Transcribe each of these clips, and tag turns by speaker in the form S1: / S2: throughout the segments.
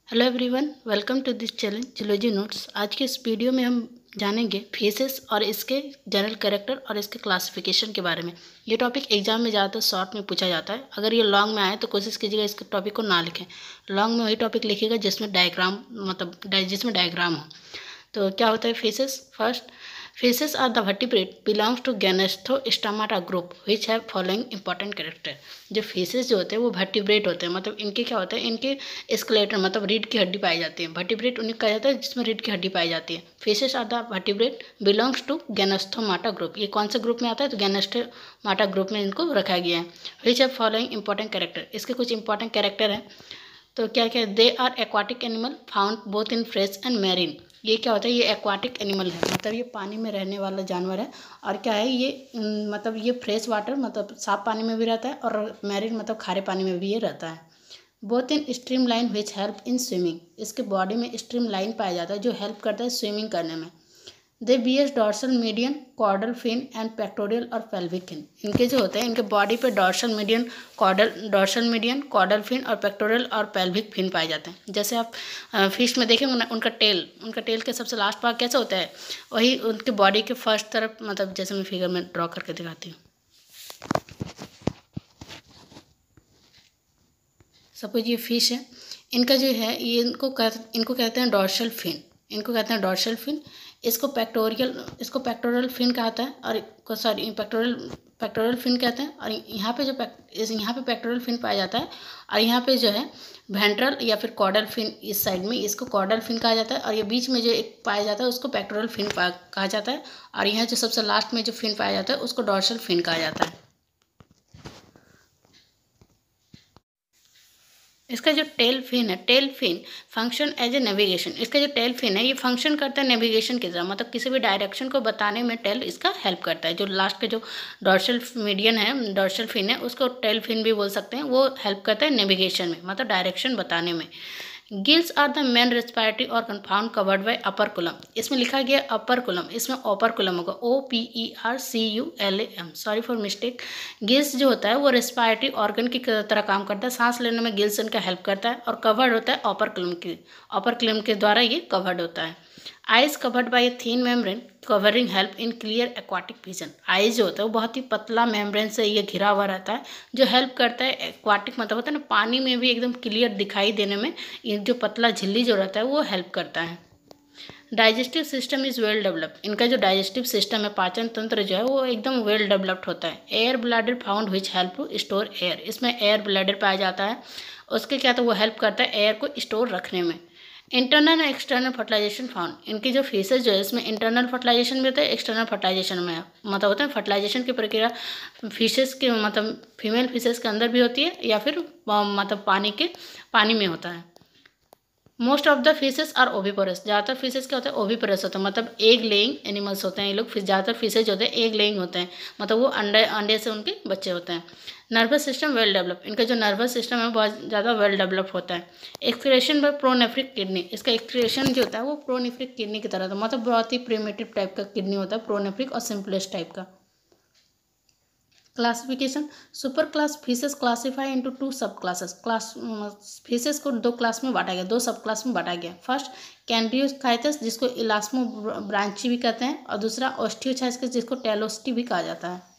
S1: Hello everyone, welcome to this channel zoology notes. आज के इस वीडियो में हम जानेंगे फिशेस और इसके जनरल कैरेक्टर और इसके क्लासिफिकेशन के बारे में। ये टॉपिक एग्जाम में ज़्यादातर शॉर्ट में पूछा जाता है। अगर ये लॉन्ग में आए तो कोशिश कीजिएगा इस टॉपिक को ना लिखें। लॉन्ग में वही टॉपिक लिखिएगा जिसमें डायग्राम हो। तो क्या होता है fishes? First, fishes are the vertebrate belongs to gnathostomata group which have following important character. जो फिशेस जो होते हैं वो वर्टिब्रेट होते हैं, मतलब इनके क्या होता है, इनके स्केलेटन मतलब रीढ़ की हड्डी पाई जाती है। वर्टिब्रेट उन्हें कहा जाता है जिसमें रीढ़ की हड्डी पाई जाती है। Fishes are the vertebrate belongs to gnathostomata group. ये कौन से ग्रुप में आता है? तो गैनेस्थोमाटा ग्रुप में इनको रखा गया है। Which have following important character. इसके कुछ इंपॉर्टेंट कैरेक्टर हैं। तो क्या क्या? They are aquatic animal found both in fresh and marine. ये क्या होता है? ये एक्वाटिक एनिमल है, मतलब ये पानी में रहने वाला जानवर है। और क्या है ये? मतलब ये फ्रेश वाटर मतलब साफ पानी में भी रहता है, और मैरीन मतलब खारे पानी में भी ये रहता है। Both in stream line which help in swimming. इसके बॉडी में स्ट्रीम लाइन पाया जाता है जो हेल्प करता है स्विमिंग करने में। They bears dorsal median caudal fin and pectoral और पेल्विक फिन। इनके जो होते हैं इनके बॉडी पे डॉर्सल मीडियन कॉर्डल फिन और पेक्टोरियल और पेल्विक फिन पाए जाते हैं। जैसे आप फिश में देखें उनका टेल के सबसे लास्ट पार्ट कैसे होता है, वही उनके बॉडी के फर्स्ट तरफ, मतलब जैसे मैं फिगर में ड्रॉ करके दिखाती हूँ। सपोज ये फिश है, इनका जो है ये इनको कहते हैं डॉर्सल फिन। इसको पेक्टोरल फिन कहता है, और सॉरी पेक्टोरल फिन कहते हैं। और यहाँ पे यहाँ पे पेक्टोरल फिन पाया जाता है, और यहाँ पे जो है वेंट्रल या फिर कॉर्डल फिन, इस साइड में इसको कॉर्डल फिन कहा जाता है, और ये बीच में जो एक पाया जाता है उसको पेक्टोरल फिन कहा जाता है, और यहाँ जो सबसे लास्ट में जो फिन पाया जाता है उसको डॉर्सल फिन कहा जाता है। इसका जो tail fin function as a navigation. इसका जो टेल फिन है ये फंक्शन करता है नेविगेशन की तरह, मतलब किसी भी डायरेक्शन को बताने में टेल इसका हेल्प करता है। जो लास्ट का जो डॉर्सल फिन है उसको टेल फिन भी बोल सकते हैं। वो हेल्प करता है नेविगेशन में, मतलब डायरेक्शन बताने में। Gills are the main respiratory organ found covered by operculum. इसमें लिखा गया अपर कुलम, इसमें अपर कुलम होगा, OPERCULAM, sorry for mistake. Gills जो होता है वो रेस्पिरेटरी ऑर्गन की तरह काम करता है, सांस लेने में गिल्स इनका हेल्प करता है, और कवर्ड होता है अपर कुलम के द्वारा ये कवर्ड होता है। Eyes covered by a thin membrane covering help in clear aquatic vision. Eyes जो होता है वो बहुत ही पतला मेम्ब्रेन से ये घिरा हुआ रहता है, जो हेल्प करता है एक्वाटिक, मतलब होता है ना पानी में भी एकदम क्लियर दिखाई देने में। ये जो पतला झिल्ली जो रहता है वो हेल्प करता है। Digestive system is well developed. इनका जो डाइजेस्टिव सिस्टम है, पाचन तंत्र जो है वो एकदम वेल डेवलप्ड होता है। Air bladder found which help to store air. इसमें एयर ब्लैडर पाया जाता है, उसके क्या तो वो हेल्प करता है एयर को स्टोर रखने में। Internal and external fertilization found. इनकी जो फेसेस जो है इसमें इंटरनल फर्टिलाइजेशन भी होता है, एक्सटर्नल फर्टिलाइजेशन में मतलब होता है फर्टिलाइजेशन की प्रक्रिया फिशेस के मतलब फीमेल फिशेस के अंदर भी होती है, या फिर मतलब पानी में होता है। Most of the fishes are oviparous. ज़्यादातर फिशेस क्या होता है? ओविपोरस होता है, मतलब एग लेइंग एनिमल्स होते हैं ये लोग। ज़्यादातर फिशेज होते हैं एग लेइंग होते हैं, मतलब वो अंडे से उनके बच्चे होते हैं। Nervous system well develop. इनका जो नर्वस सिस्टम है बहुत ज़्यादा वेल डेवलप होता है। Excretion by pronephric kidney. इसका एक्सक्रेशन जो होता है वो प्रोनेफ्रिक किडनी की तरह होता है, मतलब बहुत ही प्रिमिटिव टाइप का किडनी होता है, प्रोनेफ्रिक और सिंपलेस्ट टाइप का। Classification. Super class fishes classify into 2 sub class fishes को 2 क्लास में बांटा गया, 2 सब क्लास में बांटा गया। फर्स्ट कैंडियोसाइथस जिसको इलास्मो ब्रांची भी कहते हैं, और दूसरा ओस्टियोसाइथस जिसको टेलोस्टी भी कहा जाता है।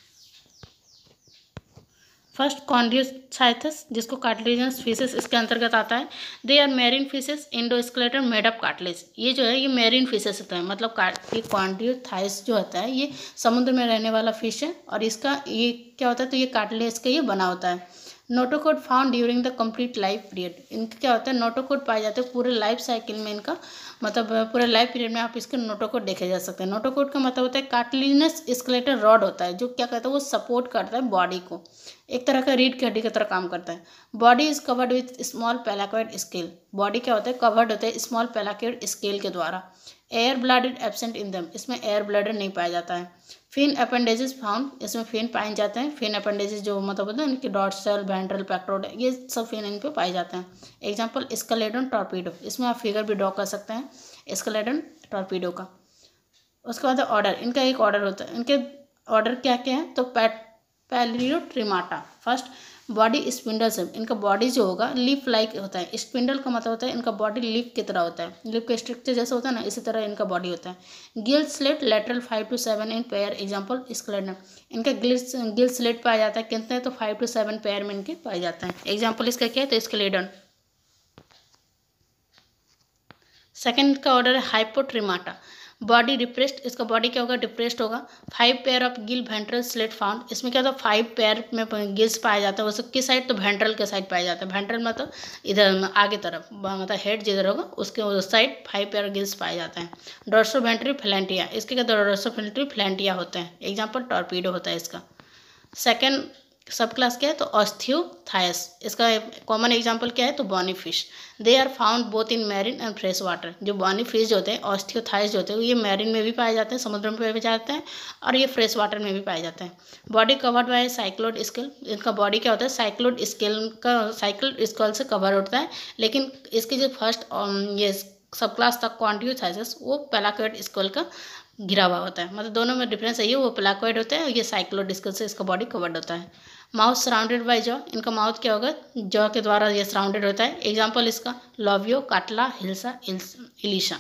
S1: फर्स्ट कॉन्डियोसाइथस जिसको कार्टिलेजिनस फिशेस इसके अंतर्गत आता है। They are marine fishes endoskeleton made of cartilage. ये जो है ये मैरीन फिशेस होता है, मतलब ये कॉन्डियोसाइथस जो होता है ये समुद्र में रहने वाला फिश है, और इसका ये क्या होता है तो ये कार्टिलेज का ये बना होता है। Notochord found during the complete life period. इनका क्या होता है? नोटोकोड पाए जाते हैं पूरे लाइफ साइकिल में इनका, मतलब पूरे लाइफ पीरियड में आप इसके नोटोकोड देखे जा सकते हैं। नोटोकोड का मतलब होता है कार्टिलिनस स्केलेटल रॉड होता है, जो क्या कहता है वो सपोर्ट करता है बॉडी को, एक तरह का रीढ़ की हड्डी की तरह काम करता है। Body is covered with small placoid scale. Body क्या होता है? कवर्ड होता है स्मॉल पेलाकॉइड स्केल के द्वारा। एयर ब्लैडर एब्सेंट इन दम। इसमें एयर ब्लैडर नहीं पाया जाता है। Fin appendages found. इसमें फिन पाए जाते हैं। फिन अपेंडेजेस जो मतलब होता है इनकी डॉर्सल वेंट्रल पेक्टोरल ये सब फिन इन पे पाए जाते हैं। Example skeleton torpedo. इसमें आप फिगर भी ड्रॉ कर सकते हैं स्केलेटन टॉर्पीडो का। उसके बाद ऑर्डर, इनका एक ऑर्डर होता है। इनके ऑर्डर क्या क्या है तो पैलियोट्रिमाटा। फर्स्ट बॉडी स्पिंडल से, इनका बॉडी जो होगा लीफ लाइक होता है। स्पिंडल का मतलब होता है इनका बॉडी लीफ की तरह होता है, लीफ के स्ट्रक्चर जैसा होता है ना, इसी तरह इनका बॉडी होता है। Gill slit lateral 5 to 7 in pair, example skeleton. इनका गिल स्लेट पाया जाता है कितने, तो 5 to 7 पेयर में इनके पाए जाते हैं। एग्जाम्पल इसका क्या है, तो स्केलेटन। सेकेंड का ऑर्डर है हाइपोट्रिमाटा, बॉडी डिप्रेस्ड, इसका बॉडी क्या होगा, डिप्रेस्ड होगा। 5 pair of gill ventral slit found, इसमें क्या होता है 5 पेयर में गिल्स पाया जाता है। वो सब किस साइड, तो वेंट्रल के साइड पाया जाता है। वेंट्रल मतलब इधर आगे तरफ, मतलब हेड जिधर होगा उसके उस साइड 5 पेयर गिल्स पाए जाते हैं। डोर्सोवेंट्री फ्लैंटिया, इसके क्या डोर्सोवेंट्री फ्लैंटिया होते हैं। एग्जाम्पल टॉर्पीडो होता है इसका। सेकेंड सब क्लास क्या है, तो ऑस्थियोथायस, इसका कॉमन एग्जांपल क्या है, तो bony fish. They are found both in marine and fresh water, जो बॉनी फिश जो होते हैं, ऑस्थियोथायस जो होते हैं, ये मैरिन में भी पाए जाते हैं, समुद्र में भी जाते हैं, और ये फ्रेश वाटर में भी पाए जाते हैं। Body covered by cycloid scale, इनका बॉडी क्या होता है, साइक्लोड स्केल से कवर होता है। लेकिन इसकी जो फर्स्ट ये सब क्लास तक कॉन्टियोथाइसिस वो पेलाकोइड स्केल का घिरा हुआ होता है, मतलब दोनों में डिफरेंस है, ये वो पेलाकोइड होता है, ये साइक्लोड स्केल से इसका बॉडी कवर्ड होता है। माउथ सराउंडेड बाय जॉ, इनका माउथ क्या होगा, जॉ के द्वारा ये सराउंडेड होता है। एग्जाम्पल इसका labeo, catla, hilsa, ilisha.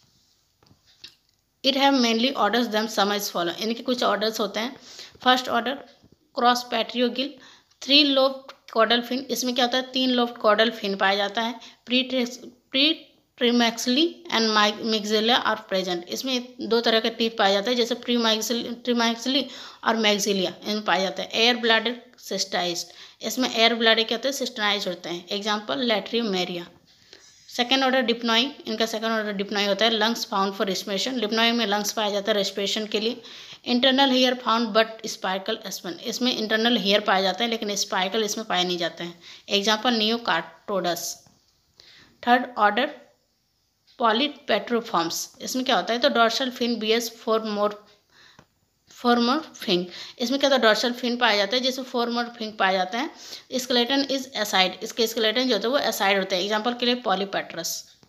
S1: It have mainly orders them some as follow, इनके कुछ ऑर्डर्स होते हैं। First order crossopterygii, 3 lobed caudal fin, इसमें क्या होता है 3 लोब्ड कॉर्डल फिन पाया जाता है। Premaxilla and maxilla are present, इसमें 2 तरह के टीथ पाए जाते हैं, जैसे ट्रीमैक्सली और मैक्सिलिया इनमें पाए जाते हैं। एयर ब्लैडर सिस्टाइज्ड, इसमें एयर ब्लैडर क्या होते हैं, सिस्टनाइज होते हैं। Example latimeria. Second order dipnoi, इनका सेकेंड ऑर्डर डिप्नॉई होता है। Lungs found for respiration, dipnoi में लंग्स पाया जाता है रेस्पिरेशन के लिए। Internal hair found but spiracle एस्पन, इसमें इंटरनल हेयर पाया जाता है लेकिन स्पाइकल इसमें पाए नहीं जाते हैं। Example neoceratodus. Third order polypteriformes, इसमें क्या होता है, तो dorsal fin bears four more fin, इसमें क्या होता है डॉर्सल फिन पाया जाता है, जिसमें 4 मोर फिंग पाया जाता है। स्केलेटन इज एसाइड, इसके स्केलेटन जो होता है वो एसाइड होते हैं। एग्जाम्पल के लिए पॉलीपेट्रस।